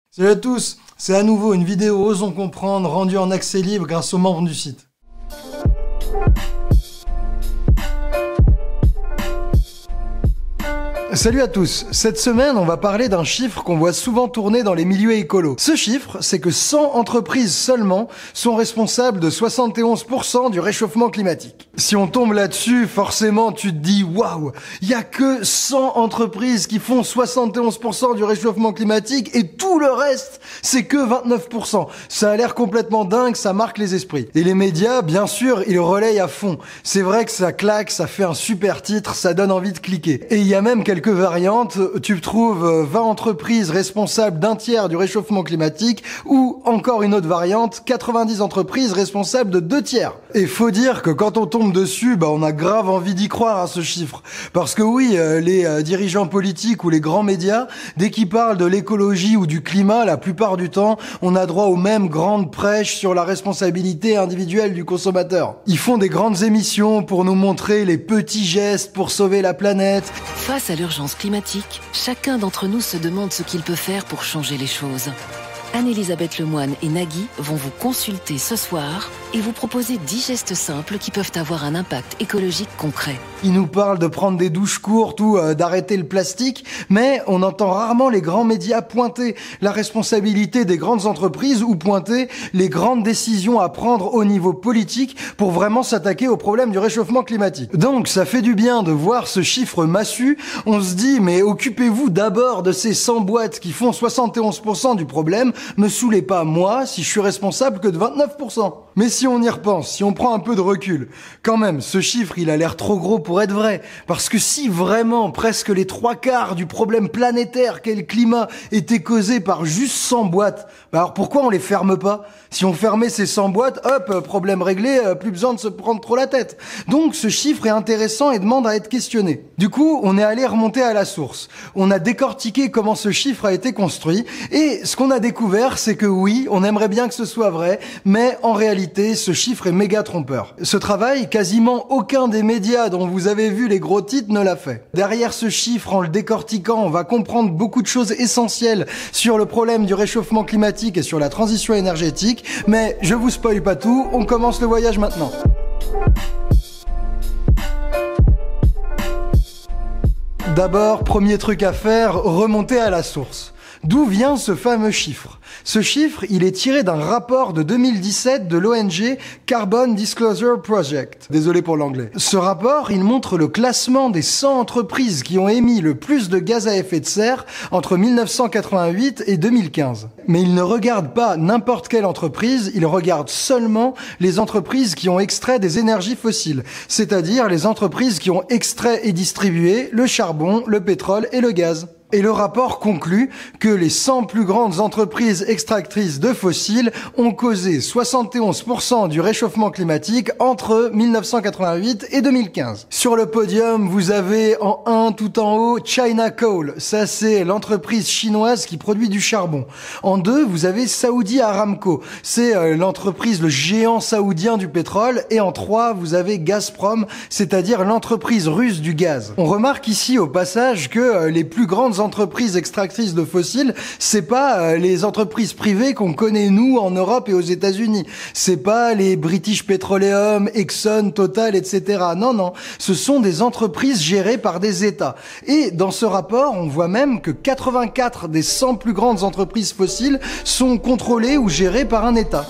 Salut à tous, c'est à nouveau une vidéo Osons comprendre rendue en accès libre grâce aux membres du site. Salut à tous, cette semaine on va parler d'un chiffre qu'on voit souvent tourner dans les milieux écolos. Ce chiffre, c'est que 100 entreprises seulement sont responsables de 71% du réchauffement climatique. Si on tombe là-dessus, forcément tu te dis waouh, il y a que 100 entreprises qui font 71% du réchauffement climatique et tout le reste, c'est que 29%. Ça a l'air complètement dingue, ça marque les esprits. Et les médias, bien sûr, ils relayent à fond. C'est vrai que ça claque, ça fait un super titre, ça donne envie de cliquer. Et il y a même quelques variantes, tu trouves 20 entreprises responsables d'un tiers du réchauffement climatique ou encore une autre variante, 90 entreprises responsables de 2 tiers. Et faut dire que quand on tombe dessus, on a grave envie d'y croire à ce chiffre. Parce que oui, les dirigeants politiques ou les grands médias, dès qu'ils parlent de l'écologie ou du climat, la plupart du temps, on a droit aux mêmes grandes prêches sur la responsabilité individuelle du consommateur. Ils font des grandes émissions pour nous montrer les petits gestes pour sauver la planète. Face à l'urgence climatique, chacun d'entre nous se demande ce qu'il peut faire pour changer les choses. Anne-Elisabeth Lemoine et Nagui vont vous consulter ce soir et vous proposer 10 gestes simples qui peuvent avoir un impact écologique concret. Ils nous parlent de prendre des douches courtes ou d'arrêter le plastique, mais on entend rarement les grands médias pointer la responsabilité des grandes entreprises ou pointer les grandes décisions à prendre au niveau politique pour vraiment s'attaquer au problème du réchauffement climatique. Donc ça fait du bien de voir ce chiffre massu. On se dit, mais occupez-vous d'abord de ces 100 boîtes qui font 71% du problème. Me saoulez pas, moi, si je suis responsable que de 29%. Mais si on y repense, si on prend un peu de recul, quand même, ce chiffre, il a l'air trop gros pour être vrai. Parce que si vraiment presque les 3/4 du problème planétaire qu'est le climat était causé par juste 100 boîtes, alors pourquoi on les ferme pas? Si on fermait ces 100 boîtes, hop, problème réglé, plus besoin de se prendre trop la tête. Donc ce chiffre est intéressant et demande à être questionné. Du coup, on est allé remonter à la source. On a décortiqué comment ce chiffre a été construit et ce qu'on a découvert, c'est que oui, on aimerait bien que ce soit vrai, mais en réalité, ce chiffre est méga trompeur. Ce travail, quasiment aucun des médias dont vous avez vu les gros titres ne l'a fait. Derrière ce chiffre, en le décortiquant, on va comprendre beaucoup de choses essentielles sur le problème du réchauffement climatique et sur la transition énergétique. Mais je vous spoil pas tout, on commence le voyage maintenant. D'abord, premier truc à faire, remonter à la source. D'où vient ce fameux chiffre? Ce chiffre, il est tiré d'un rapport de 2017 de l'ONG Carbon Disclosure Project. Désolé pour l'anglais. Ce rapport, il montre le classement des 100 entreprises qui ont émis le plus de gaz à effet de serre entre 1988 et 2015. Mais il ne regarde pas n'importe quelle entreprise, il regarde seulement les entreprises qui ont extrait des énergies fossiles, c'est-à-dire les entreprises qui ont extrait et distribué le charbon, le pétrole et le gaz. Et le rapport conclut que les 100 plus grandes entreprises extractrices de fossiles ont causé 71% du réchauffement climatique entre 1988 et 2015. Sur le podium, vous avez en 1 tout en haut China Coal. Ça, c'est l'entreprise chinoise qui produit du charbon. En 2, vous avez Saudi Aramco. C'est l'entreprise, le géant saoudien du pétrole. Et en 3, vous avez Gazprom, c'est-à-dire l'entreprise russe du gaz. On remarque ici au passage que les plus grandes entreprises extractrices de fossiles, c'est pas les entreprises privées qu'on connaît nous en Europe et aux États-Unis. C'est pas les British Petroleum, Exxon, Total, etc. Non, non. Ce sont des entreprises gérées par des États. Et dans ce rapport, on voit même que 84 des 100 plus grandes entreprises fossiles sont contrôlées ou gérées par un État.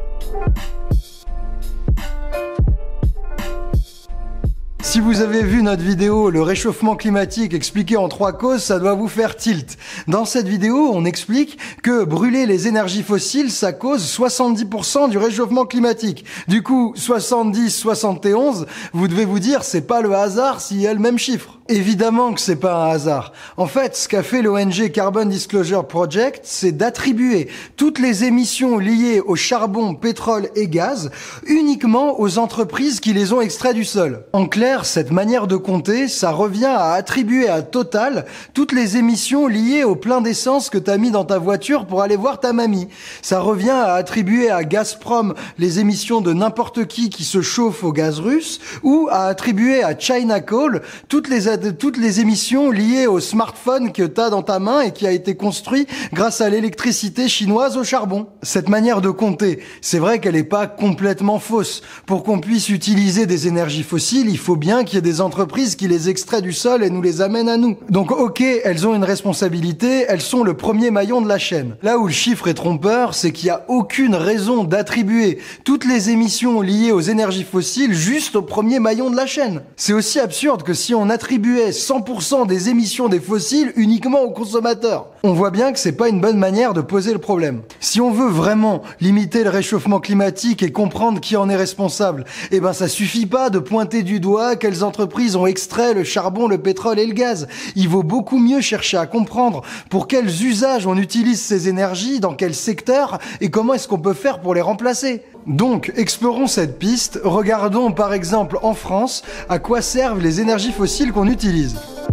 Si vous avez vu notre vidéo « Le réchauffement climatique expliqué en 3 causes », ça doit vous faire tilt. Dans cette vidéo, on explique que brûler les énergies fossiles, ça cause 70% du réchauffement climatique. Du coup, 70-71, vous devez vous dire, c'est pas le hasard s'il y a le même chiffre. Évidemment que c'est pas un hasard. En fait, ce qu'a fait l'ONG Carbon Disclosure Project, c'est d'attribuer toutes les émissions liées au charbon, pétrole et gaz uniquement aux entreprises qui les ont extraits du sol. En clair, cette manière de compter, ça revient à attribuer à Total toutes les émissions liées au plein d'essence que t'as mis dans ta voiture pour aller voir ta mamie. Ça revient à attribuer à Gazprom les émissions de n'importe qui se chauffe au gaz russe, ou à attribuer à China Coal toutes les toutes les émissions liées au smartphone que tu as dans ta main et qui a été construit grâce à l'électricité chinoise au charbon. Cette manière de compter, c'est vrai qu'elle n'est pas complètement fausse. Pour qu'on puisse utiliser des énergies fossiles, il faut bien qu'il y ait des entreprises qui les extraient du sol et nous les amènent à nous. Donc ok, elles ont une responsabilité, elles sont le premier maillon de la chaîne. Là où le chiffre est trompeur, c'est qu'il n'y a aucune raison d'attribuer toutes les émissions liées aux énergies fossiles juste au premier maillon de la chaîne. C'est aussi absurde que si on attribuait 100% des émissions des fossiles uniquement aux consommateurs. On voit bien que c'est pas une bonne manière de poser le problème. Si on veut vraiment limiter le réchauffement climatique et comprendre qui en est responsable, eh ben ça suffit pas de pointer du doigt quelles entreprises ont extrait le charbon, le pétrole et le gaz. Il vaut beaucoup mieux chercher à comprendre pour quels usages on utilise ces énergies, dans quel secteur et comment est-ce qu'on peut faire pour les remplacer. Donc, explorons cette piste, regardons par exemple en France à quoi servent les énergies fossiles qu'on utilise.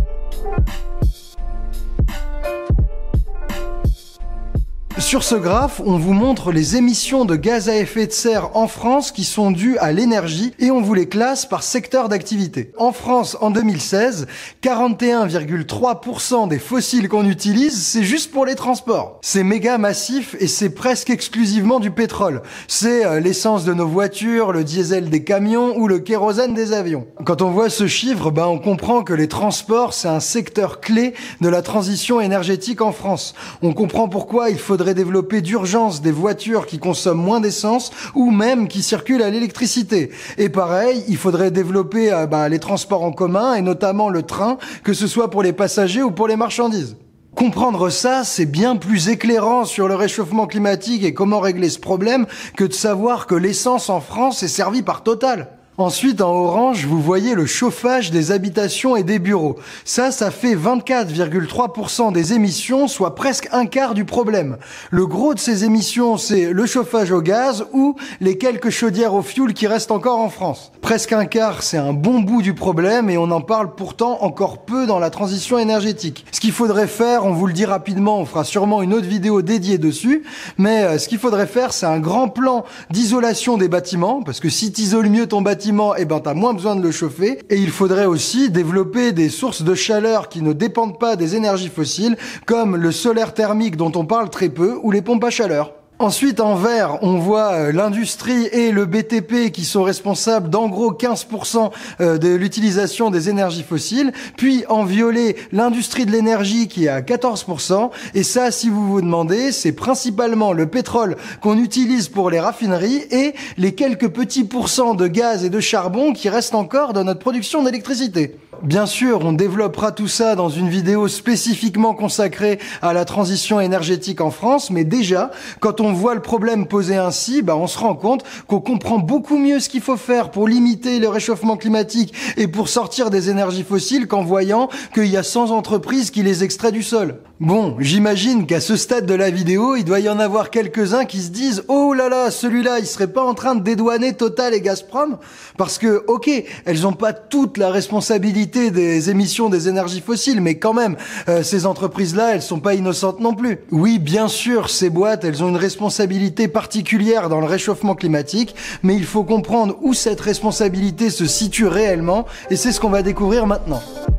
Sur ce graphe, on vous montre les émissions de gaz à effet de serre en France qui sont dues à l'énergie et on vous les classe par secteur d'activité. En France, en 2016, 41,3% des fossiles qu'on utilise, c'est juste pour les transports. C'est méga massif et c'est presque exclusivement du pétrole. C'est l'essence de nos voitures, le diesel des camions ou le kérosène des avions. Quand on voit ce chiffre, on comprend que les transports, c'est un secteur clé de la transition énergétique en France. On comprend pourquoi il faudrait développer d'urgence des voitures qui consomment moins d'essence ou même qui circulent à l'électricité. Et pareil, il faudrait développer les transports en commun et notamment le train, que ce soit pour les passagers ou pour les marchandises. Comprendre ça, c'est bien plus éclairant sur le réchauffement climatique et comment régler ce problème que de savoir que l'essence en France est servie par Total. Ensuite, en orange, vous voyez le chauffage des habitations et des bureaux. Ça fait 24,3% des émissions, soit presque un quart du problème. Le gros de ces émissions, c'est le chauffage au gaz ou les quelques chaudières au fioul qui restent encore en France. Presque un quart, c'est un bon bout du problème et on en parle pourtant encore peu dans la transition énergétique. Ce qu'il faudrait faire, on vous le dit rapidement, on fera sûrement une autre vidéo dédiée dessus, mais ce qu'il faudrait faire, c'est un grand plan d'isolation des bâtiments, parce que si t'isoles mieux ton bâtiment, t'as moins besoin de le chauffer. Et il faudrait aussi développer des sources de chaleur qui ne dépendent pas des énergies fossiles, comme le solaire thermique dont on parle très peu, ou les pompes à chaleur. Ensuite, en vert, on voit l'industrie et le BTP qui sont responsables d'en gros 15% de l'utilisation des énergies fossiles. Puis en violet, l'industrie de l'énergie qui est à 14%. Et ça, si vous vous demandez, c'est principalement le pétrole qu'on utilise pour les raffineries et les quelques petits pourcents de gaz et de charbon qui restent encore dans notre production d'électricité. Bien sûr, on développera tout ça dans une vidéo spécifiquement consacrée à la transition énergétique en France, mais déjà, quand on voit le problème posé ainsi, on se rend compte qu'on comprend beaucoup mieux ce qu'il faut faire pour limiter le réchauffement climatique et pour sortir des énergies fossiles qu'en voyant qu'il y a 100 entreprises qui les extraient du sol. Bon, j'imagine qu'à ce stade de la vidéo, il doit y en avoir quelques-uns qui se disent « Oh là là, celui-là, il serait pas en train de dédouaner Total et Gazprom ?» Parce que, ok, elles ont pas toute la responsabilité des émissions des énergies fossiles, mais quand même, ces entreprises-là, elles sont pas innocentes non plus. Oui, bien sûr, ces boîtes, elles ont une responsabilité particulière dans le réchauffement climatique, mais il faut comprendre où cette responsabilité se situe réellement, et c'est ce qu'on va découvrir maintenant.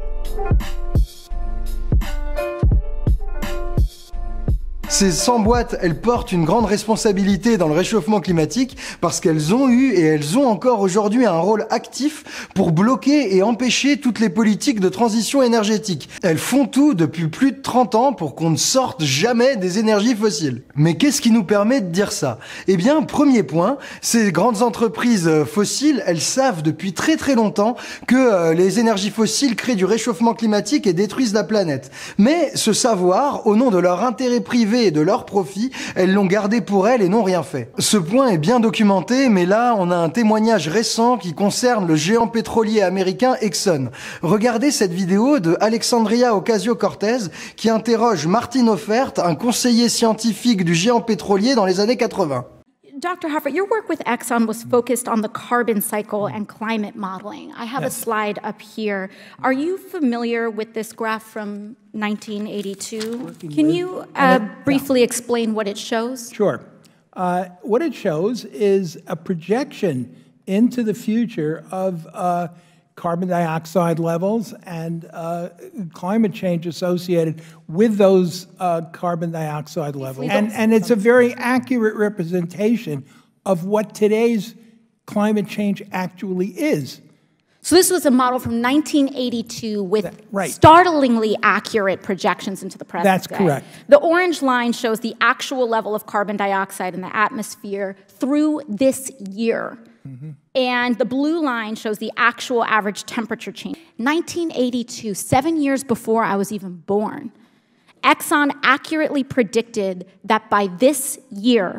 Ces 100 boîtes, elles portent une grande responsabilité dans le réchauffement climatique parce qu'elles ont eu et elles ont encore aujourd'hui un rôle actif pour bloquer et empêcher toutes les politiques de transition énergétique. Elles font tout depuis plus de 30 ans pour qu'on ne sorte jamais des énergies fossiles. Mais qu'est-ce qui nous permet de dire ça? Eh bien, premier point, ces grandes entreprises fossiles, elles savent depuis très très longtemps que les énergies fossiles créent du réchauffement climatique et détruisent la planète. Mais ce savoir, au nom de leur intérêt privé et de leur profit, elles l'ont gardé pour elles et n'ont rien fait. Ce point est bien documenté, mais là, on a un témoignage récent qui concerne le géant pétrolier américain Exxon. Regardez cette vidéo de Alexandria Ocasio-Cortez qui interroge Martin Offert, un conseiller scientifique du géant pétrolier dans les années 80. Dr. Hofer, your work with Exxon was focused on the carbon cycle and climate modeling. I have a slide up here. Are you familiar with this graph from 1982? Can you briefly explain what it shows? Sure. What it shows is a projection into the future of carbon dioxide levels and climate change associated with those carbon dioxide levels. And it's a very accurate representation of what today's climate change actually is. So this was a model from 1982 with startlingly accurate projections into the present That's day. correct. The orange line shows the actual level of carbon dioxide in the atmosphere through this year. Mm-hmm. And the blue line shows the actual average temperature change. 1982, 7 years before I was even born, Exxon accurately predicted that by this year,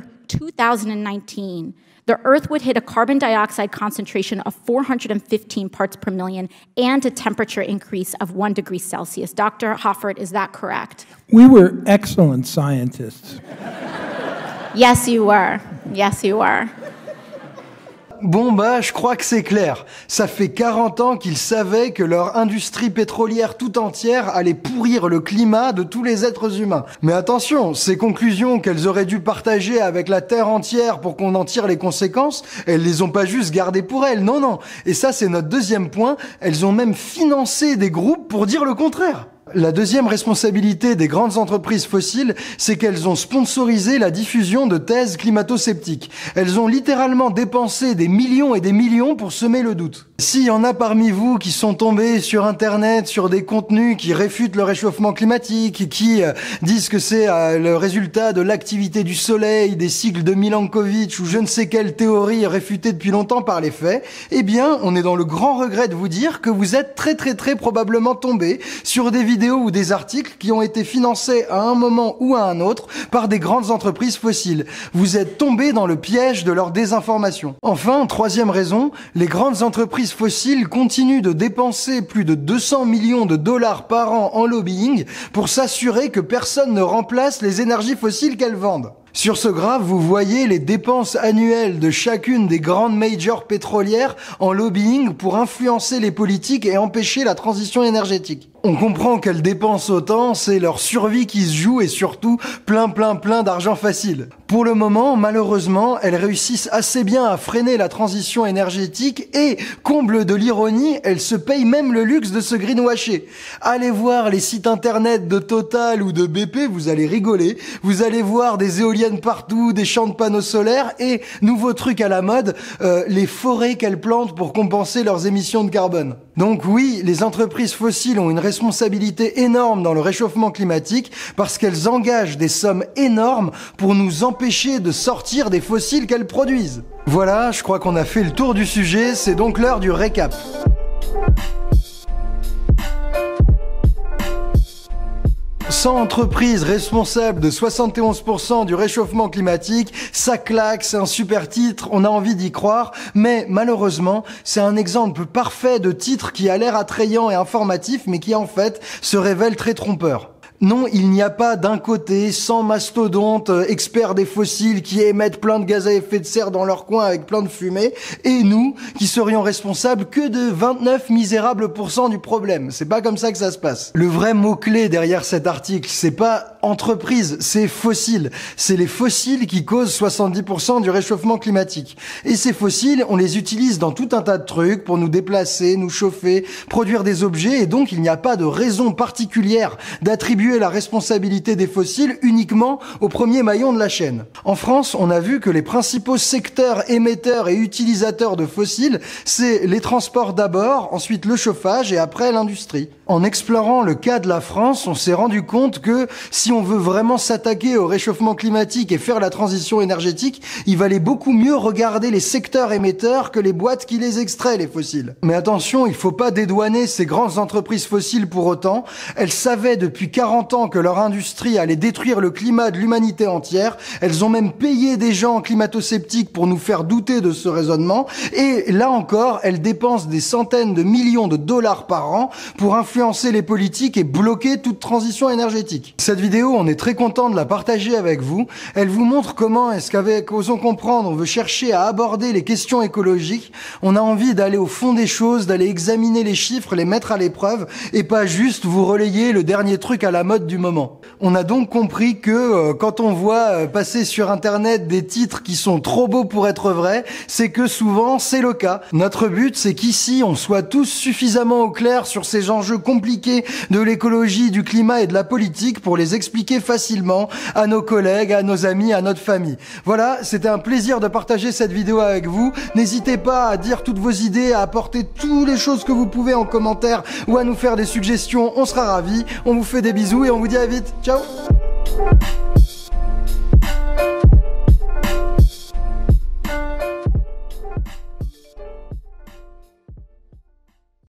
2019, the Earth would hit a carbon dioxide concentration of 415 parts per million and a temperature increase of 1 degree Celsius. Dr. Hoffert, is that correct? We were excellent scientists. Yes, you were. Yes, you were. Bon bah, je crois que c'est clair. Ça fait 40 ans qu'ils savaient que leur industrie pétrolière tout entière allait pourrir le climat de tous les êtres humains. Mais attention, ces conclusions qu'elles auraient dû partager avec la Terre entière pour qu'on en tire les conséquences, elles les ont pas juste gardées pour elles, non, non. Et ça, c'est notre deuxième point, elles ont même financé des groupes pour dire le contraire. La deuxième responsabilité des grandes entreprises fossiles, c'est qu'elles ont sponsorisé la diffusion de thèses climato-sceptiques. Elles ont littéralement dépensé des millions et des millions pour semer le doute. S'il y en a parmi vous qui sont tombés sur Internet, sur des contenus qui réfutent le réchauffement climatique, qui disent que c'est le résultat de l'activité du soleil, des cycles de Milankovitch ou je ne sais quelle théorie réfutée depuis longtemps par les faits, eh bien, on est dans le grand regret de vous dire que vous êtes très probablement tombés sur des vidéos ou des articles qui ont été financés à un moment ou à un autre par des grandes entreprises fossiles. Vous êtes tombés dans le piège de leur désinformation. Enfin, troisième raison, les grandes entreprises fossiles continuent de dépenser plus de 200 millions de dollars par an en lobbying pour s'assurer que personne ne remplace les énergies fossiles qu'elles vendent. Sur ce graphe, vous voyez les dépenses annuelles de chacune des grandes majors pétrolières en lobbying pour influencer les politiques et empêcher la transition énergétique. On comprend qu'elles dépensent autant, c'est leur survie qui se joue et surtout plein d'argent facile. Pour le moment, malheureusement, elles réussissent assez bien à freiner la transition énergétique et, comble de l'ironie, elles se payent même le luxe de se greenwasher. Allez voir les sites internet de Total ou de BP, vous allez rigoler. Vous allez voir des éoliennes partout, des champs de panneaux solaires et, nouveau truc à la mode, les forêts qu'elles plantent pour compenser leurs émissions de carbone. Donc oui, les entreprises fossiles ont une responsabilité énorme dans le réchauffement climatique parce qu'elles engagent des sommes énormes pour nous empêcher de sortir des fossiles qu'elles produisent. Voilà, je crois qu'on a fait le tour du sujet, c'est donc l'heure du récap. 100 entreprises responsables de 71% du réchauffement climatique, ça claque, c'est un super titre, on a envie d'y croire, mais malheureusement, c'est un exemple parfait de titre qui a l'air attrayant et informatif, mais qui en fait se révèle très trompeur. Non, il n'y a pas d'un côté 100 mastodontes experts des fossiles qui émettent plein de gaz à effet de serre dans leur coin avec plein de fumée, et nous qui serions responsables que de 29 misérables % du problème. C'est pas comme ça que ça se passe. Le vrai mot-clé derrière cet article, c'est pas entreprise, c'est fossile. C'est les fossiles qui causent 70% du réchauffement climatique. Et ces fossiles, on les utilise dans tout un tas de trucs pour nous déplacer, nous chauffer, produire des objets, et donc il n'y a pas de raison particulière d'attribuer la responsabilité des fossiles uniquement au premier maillon de la chaîne. En France, on a vu que les principaux secteurs émetteurs et utilisateurs de fossiles, c'est les transports d'abord, ensuite le chauffage et après l'industrie. En explorant le cas de la France, on s'est rendu compte que si on veut vraiment s'attaquer au réchauffement climatique et faire la transition énergétique, il valait beaucoup mieux regarder les secteurs émetteurs que les boîtes qui les extraient, les fossiles. Mais attention, il faut pas dédouaner ces grandes entreprises fossiles pour autant. Elles savaient depuis 40 ans que leur industrie allait détruire le climat de l'humanité entière. Elles ont même payé des gens climato-sceptiques pour nous faire douter de ce raisonnement. Et là encore, elles dépensent des centaines de millions de dollars par an pour influencer les politiques et bloquer toute transition énergétique. Cette vidéo, on est très content de la partager avec vous. Elle vous montre comment est-ce qu'avec Osons Comprendre, on veut chercher à aborder les questions écologiques. On a envie d'aller au fond des choses, d'aller examiner les chiffres, les mettre à l'épreuve et pas juste vous relayer le dernier truc à la mode du moment. On a donc compris que quand on voit passer sur Internet des titres qui sont trop beaux pour être vrais, c'est que souvent c'est le cas. Notre but, c'est qu'ici, on soit tous suffisamment au clair sur ces enjeux compliqués de l'écologie, du climat et de la politique pour les expliquer facilement à nos collègues, à nos amis, à notre famille. Voilà, c'était un plaisir de partager cette vidéo avec vous. N'hésitez pas à dire toutes vos idées, à apporter toutes les choses que vous pouvez en commentaire ou à nous faire des suggestions, on sera ravis. On vous fait des bisous et on vous dit à vite. Ciao!